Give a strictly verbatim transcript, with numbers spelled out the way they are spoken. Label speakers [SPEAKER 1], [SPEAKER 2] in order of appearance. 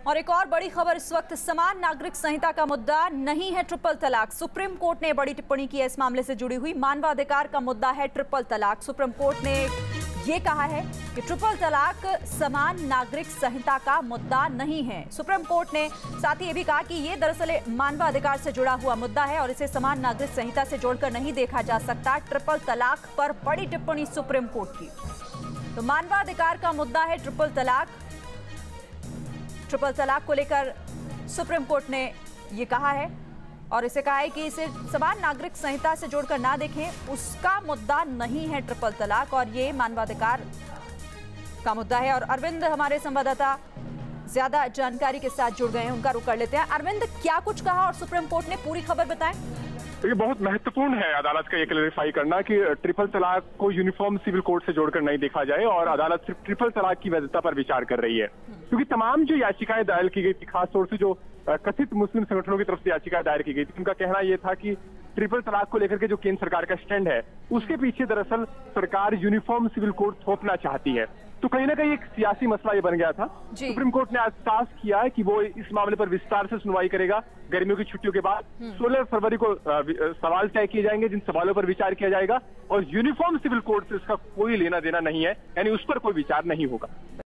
[SPEAKER 1] और एक और बड़ी खबर इस वक्त, समान नागरिक संहिता का मुद्दा नहीं है ट्रिपल तलाक। सुप्रीम कोर्ट ने बड़ी टिप्पणी की है इस मामले से जुड़ी हुई। मानवाधिकार का मुद्दा है ट्रिपल तलाक। सुप्रीम कोर्ट ने ये कहा है कि ट्रिपल तलाक समान नागरिक संहिता का मुद्दा नहीं है। सुप्रीम कोर्ट ने साथ ही ये भी कहा कि ये दरअसल मानवाधिकार से जुड़ा हुआ मुद्दा है और इसे समान नागरिक संहिता से जोड़कर नहीं देखा जा सकता। ट्रिपल तलाक पर बड़ी टिप्पणी सुप्रीम कोर्ट की। तो मानवाधिकार का मुद्दा है ट्रिपल तलाक। ट्रिपल तलाक को लेकर सुप्रीम कोर्ट ने ये कहा है और इसे कहा है कि इसे समान नागरिक संहिता से जोड़कर ना देखें, उसका मुद्दा नहीं है ट्रिपल तलाक और ये मानवाधिकार का मुद्दा है। और अरविंद हमारे संवाददाता ज्यादा जानकारी के साथ जुड़ गए हैं, उनका रुख कर लेते हैं। अरविंद, क्या कुछ कहा और सुप्रीम कोर्ट ने पूरी खबर बताएं।
[SPEAKER 2] ये बहुत महत्वपूर्ण है अदालत का ये क्लैरिफाई करना कि ट्रिपल तलाक को यूनिफॉर्म सिविल कोड से जोड़कर नहीं देखा जाए और अदालत सिर्फ ट्रिपल तलाक की वैधता पर विचार कर रही है, क्योंकि तमाम जो याचिकाएं दायर की गई थी, खासतौर से जो कथित मुस्लिम संगठनों की तरफ से याचिकाएं दायर की गई थी, उनका कहना यह था कि ट्रिपल तलाक को लेकर के जो केंद्र सरकार का स्टैंड है उसके पीछे दरअसल सरकार यूनिफॉर्म सिविल कोड थोपना चाहती है। तो कहीं ना कहीं एक सियासी मसला ये बन गया था। सुप्रीम कोर्ट ने आज साफ किया है कि वो इस मामले पर विस्तार से सुनवाई करेगा। गर्मियों की छुट्टियों के बाद सोलह फरवरी को सवाल तय किए जाएंगे, जिन सवालों पर विचार किया जाएगा और यूनिफॉर्म सिविल कोड से इसका कोई लेना देना नहीं है, यानी उस पर कोई विचार नहीं होगा।